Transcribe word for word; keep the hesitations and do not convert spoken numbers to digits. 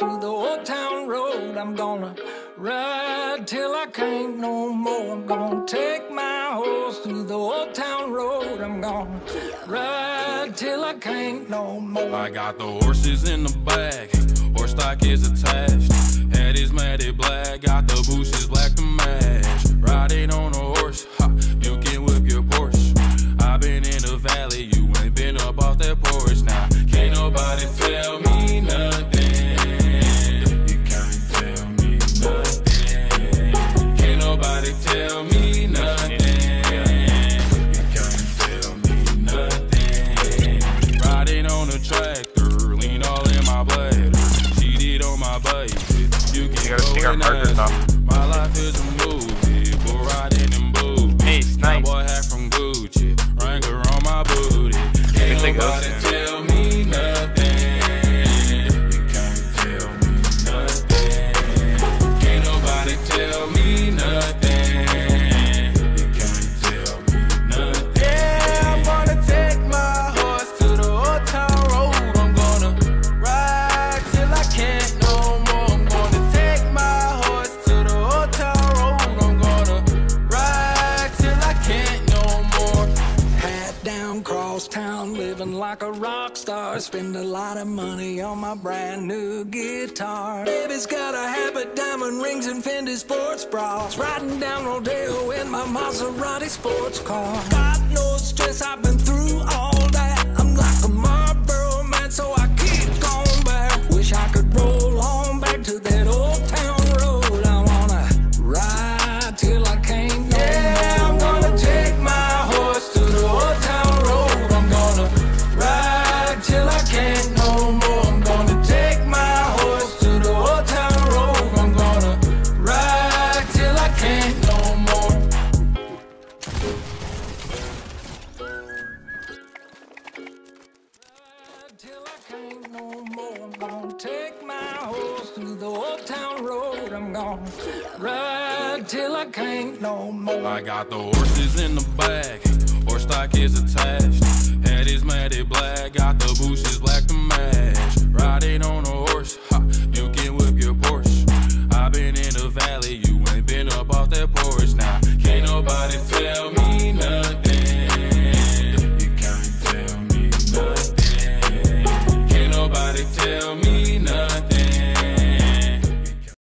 through the old town road. I'm gonna ride till I can't no more. I'm gonna take my horse through the old town road. I'm gonna ride till I can't no more. I got the horses in the bag, horse stock is attached. Head is matted black, got the bushes black to match. Riding on a horse, ha, you can whip your Porsche. I've been in the valley, you ain't been up off that porch. Now, can't nobody tell me nothing. You can't tell me nothing. Can't nobody tell me nothing. You can't tell me nothing. Riding on a tractor, lean all in my bladder. Cheated on my bike, you can You gotta take go our and markers ask off. me. My life is a movie, bull riding in boobies. Nice, nice. Boy hat from Gucci, Wrangler on my booty. Can't think nobody of tell me nothing. You can't tell me nothing. Can't nobody tell me nothing. You can't tell me nothing. Yeah, I'm gonna take my horse to the old town road. I'm gonna ride till I can't no more. I'm gonna take my horse to the old town road. I'm gonna ride till I can't no more. Hat down, cross town, living like a rock star. Spend a lot of money on my brand new guitar. Baby's got a habit, diamond rings and Fendi sports bras. Riding down Rodeo in my Maserati sports car. Got no stress, I've been through all that. I'm like a Marlboro man, so I keep going back. Wish I could roll on back to that old town road. I wanna ride till I can't no Yeah, I'm gonna take my horse to the old town road. I'm gonna ride till I can't no more. I'm gonna take my horse to the old town road. I'm gonna ride till I can't no more. Ride till I can't no more. I'm gonna take my horse through the old town road. I'm gonna ride till I can't no more. I got the horses in the bag, horse stock is attached. Head is matted black, got the bushes black to match. Riding on a horse.